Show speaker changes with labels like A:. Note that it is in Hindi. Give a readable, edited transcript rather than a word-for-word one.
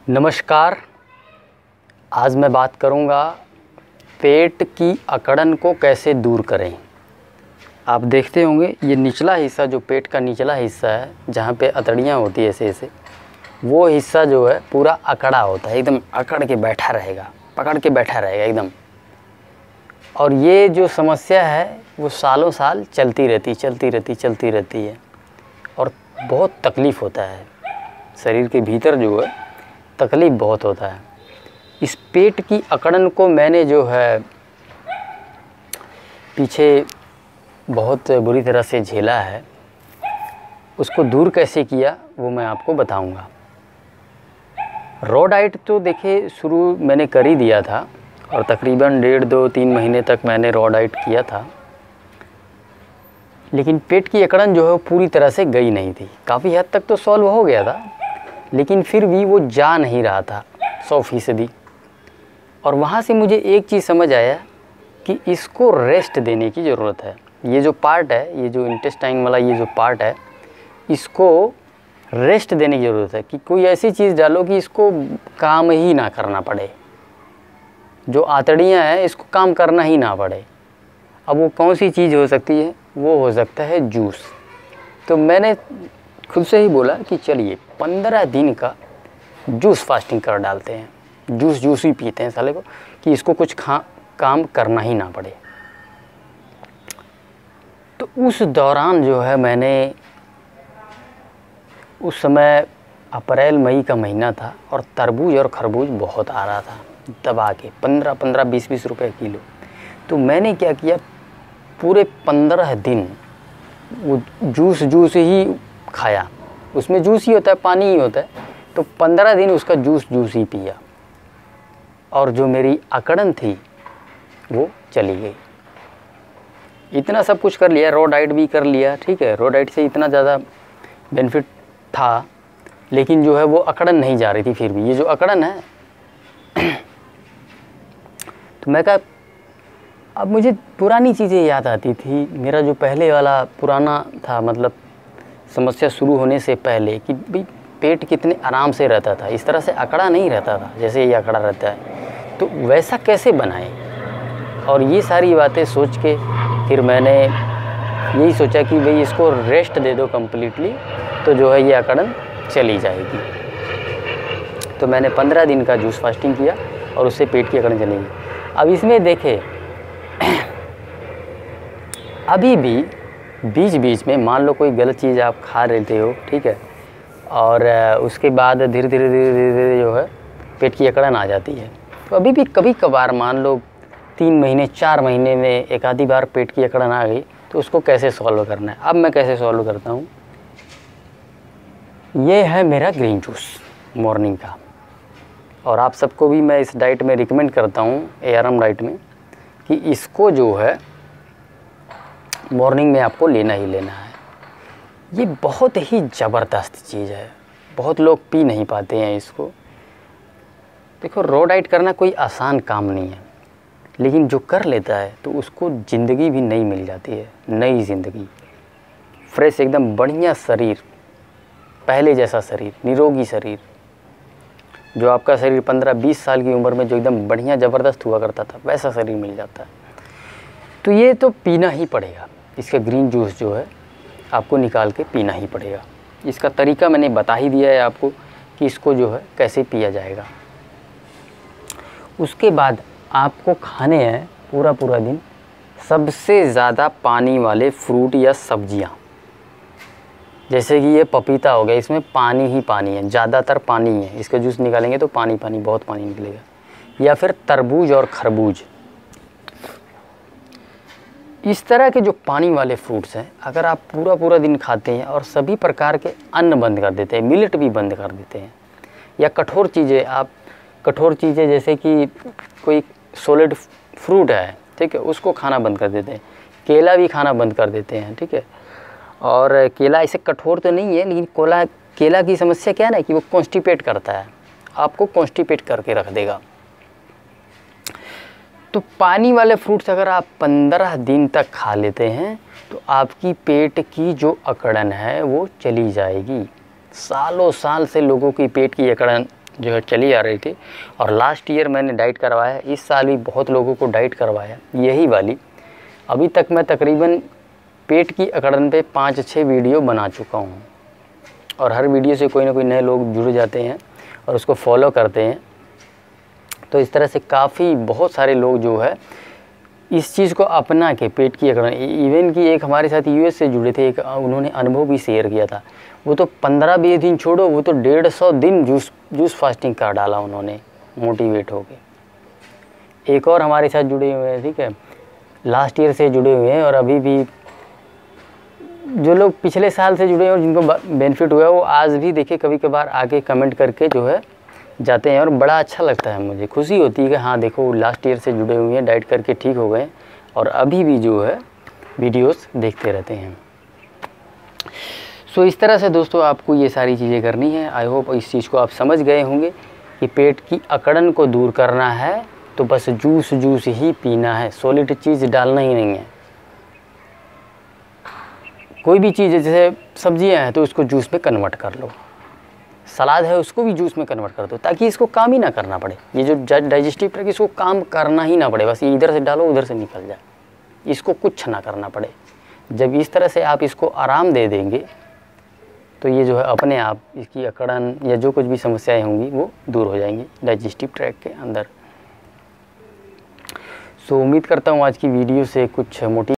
A: नमस्कार। आज मैं बात करूंगा पेट की अकड़न को कैसे दूर करें। आप देखते होंगे ये निचला हिस्सा, जो पेट का निचला हिस्सा है, जहाँ पे अतड़ियाँ होती है ऐसे ऐसे, वो हिस्सा जो है पूरा अकड़ा होता है, एकदम अकड़ के बैठा रहेगा, पकड़ के बैठा रहेगा एकदम। और ये जो समस्या है वो सालों साल चलती रहती है और बहुत तकलीफ़ होता है। शरीर के भीतर जो है तकलीफ़ बहुत होता है। इस पेट की अकड़न को मैंने जो है पीछे बहुत बुरी तरह से झेला है। उसको दूर कैसे किया वो मैं आपको बताऊंगा। रॉ डाइट तो देखिए शुरू मैंने कर ही दिया था और तकरीबन 1.5-2-3 महीने तक मैंने रॉ डाइट किया था, लेकिन पेट की अकड़न जो है वो पूरी तरह से गई नहीं थी। काफ़ी हद तक तो सॉल्व हो गया था, लेकिन फिर भी वो जा नहीं रहा था 100%। और वहाँ से मुझे एक चीज़ समझ आया कि इसको रेस्ट देने की ज़रूरत है। ये जो पार्ट है, ये जो इंटेस्टाइन वाला ये जो पार्ट है, इसको रेस्ट देने की ज़रूरत है कि कोई ऐसी चीज़ डालो कि इसको काम ही ना करना पड़े। जो आंतड़ियाँ हैं इसको काम करना ही ना पड़े। अब वो कौन सी चीज़ हो सकती है? वो हो सकता है जूस। तो मैंने खुद से ही बोला कि चलिए 15 दिन का जूस फास्टिंग कर डालते हैं। जूस ही पीते हैं साले को, कि इसको कुछ काम करना ही ना पड़े। तो उस दौरान जो है मैंने, उस समय अप्रैल मई का महीना था और तरबूज और खरबूज बहुत आ रहा था दबा के 15-15, 20-20 रुपए किलो। तो मैंने क्या किया, पूरे 15 दिन वो जूस ही खाया। उसमें जूस ही होता है, पानी ही होता है। तो 15 दिन उसका जूस ही पिया और जो मेरी अकड़न थी वो चली गई। इतना सब कुछ कर लिया, रॉ डाइट भी कर लिया, ठीक है। रॉ डाइट से इतना ज़्यादा बेनिफिट था, लेकिन जो है वो अकड़न नहीं जा रही थी। फिर भी ये जो अकड़न है तो मैं कहा, अब मुझे पुरानी चीज़ें याद आती थी। मेरा जो पहले वाला पुराना था, मतलब समस्या शुरू होने से पहले, कि भाई पेट कितने आराम से रहता था, इस तरह से अकड़ा नहीं रहता था जैसे ये अकड़ा रहता है। तो वैसा कैसे बनाएं? और ये सारी बातें सोच के फिर मैंने यही सोचा कि भाई इसको रेस्ट दे दो कम्प्लीटली, तो जो है ये अकड़न चली जाएगी। तो मैंने 15 दिन का जूस फास्टिंग किया और उससे पेट की अकड़न चली गई। अब इसमें देखें, अभी भी बीच बीच में मान लो कोई गलत चीज़ आप खा लेते हो, ठीक है, और उसके बाद धीरे धीरे जो है पेट की अकड़न आ जाती है। तो अभी भी कभी कभार मान लो 3 महीने 4 महीने में एक आधी बार पेट की अकड़न आ गई, तो उसको कैसे सॉल्व करना है। अब मैं कैसे सॉल्व करता हूँ, ये है मेरा ग्रीन जूस मॉर्निंग का। और आप सबको भी मैं इस डाइट में रिकमेंड करता हूँ, ARM डाइट में, कि इसको जो है मॉर्निंग में आपको लेना ही लेना है। ये बहुत ही ज़बरदस्त चीज़ है, बहुत लोग पी नहीं पाते हैं इसको। देखो, रॉ डाइट करना कोई आसान काम नहीं है, लेकिन जो कर लेता है तो उसको ज़िंदगी भी नई मिल जाती है, नई ज़िंदगी, फ्रेश एकदम बढ़िया शरीर, पहले जैसा शरीर, निरोगी शरीर। जो आपका शरीर 15-20 साल की उम्र में जो एकदम बढ़िया ज़बरदस्त हुआ करता था, वैसा शरीर मिल जाता है। तो ये तो पीना ही पड़ेगा। इसका ग्रीन जूस जो है आपको निकाल के पीना ही पड़ेगा। इसका तरीका मैंने बता ही दिया है आपको कि इसको जो है कैसे पिया जाएगा। उसके बाद आपको खाने हैं पूरा दिन सबसे ज़्यादा पानी वाले फ्रूट या सब्जियां। जैसे कि ये पपीता हो गया, इसमें पानी ही पानी है, ज़्यादातर पानी है। इसका जूस निकालेंगे तो पानी बहुत पानी निकलेगा। या फिर तरबूज और खरबूज, इस तरह के जो पानी वाले फ्रूट्स हैं, अगर आप पूरा दिन खाते हैं और सभी प्रकार के अन्न बंद कर देते हैं, मिलेट भी बंद कर देते हैं, या कठोर चीज़ें जैसे कि कोई सॉलिड फ्रूट है, ठीक है, उसको खाना बंद कर देते हैं, केला भी खाना बंद कर देते हैं, ठीक है। और केला ऐसे कठोर तो नहीं है, लेकिन केला की समस्या क्या है ना, कि वो कॉन्स्टिपेट करता है, आपको कॉन्स्टिपेट करके रख देगा। तो पानी वाले फ्रूट्स अगर आप 15 दिन तक खा लेते हैं तो आपकी पेट की जो अकड़न है वो चली जाएगी। सालों साल से लोगों की पेट की अकड़न जो है चली आ रही थी। और लास्ट ईयर मैंने डाइट करवाया, इस साल भी बहुत लोगों को डाइट करवाया यही वाली। अभी तक मैं तकरीबन पेट की अकड़न पे 5-6 वीडियो बना चुका हूँ, और हर वीडियो से कोई ना कोई नए लोग जुड़ जाते हैं और उसको फॉलो करते हैं। तो इस तरह से काफ़ी बहुत सारे लोग जो है इस चीज़ को अपना के पेट की अकड़न, इवन कि एक हमारे साथ यूएस से जुड़े थे, एक उन्होंने अनुभव भी शेयर किया था। वो तो 15-20 दिन छोड़ो, वो तो 150 दिन जूस फास्टिंग कर डाला उन्होंने, मोटिवेट हो के। एक और हमारे साथ जुड़े हुए हैं, ठीक है, लास्ट ईयर से जुड़े हुए हैं, और अभी भी जो लोग पिछले साल से जुड़े हैं और जिनको बेनिफिट हुआ है वो आज भी देखिए कभी कभार आके कमेंट करके जो है जाते हैं, और बड़ा अच्छा लगता है, मुझे खुशी होती है कि हाँ देखो लास्ट ईयर से जुड़े हुए हैं, डाइट करके ठीक हो गए और अभी भी जो है वीडियोस देखते रहते हैं। सो इस तरह से दोस्तों आपको ये सारी चीज़ें करनी है। आई होप इस चीज़ को आप समझ गए होंगे कि पेट की अकड़न को दूर करना है तो बस जूस ही पीना है, सॉलिड चीज़ डालना ही नहीं है। कोई भी चीज़ है, जैसे सब्जियां हैं तो उसको जूस में कन्वर्ट कर लो, सलाद है उसको भी जूस में कन्वर्ट कर दो, ताकि इसको काम ही ना करना पड़े। ये जो डाइजेस्टिव ट्रैक्ट, इसको काम करना ही ना पड़े, बस ये इधर से डालो उधर से निकल जाए, इसको कुछ ना करना पड़े। जब इस तरह से आप इसको आराम दे देंगे तो ये जो है अपने आप इसकी अकड़न या जो कुछ भी समस्याएं होंगी वो दूर हो जाएंगी डाइजेस्टिव ट्रैक्ट के अंदर। सो उम्मीद करता हूँ आज की वीडियो से कुछ मोटिव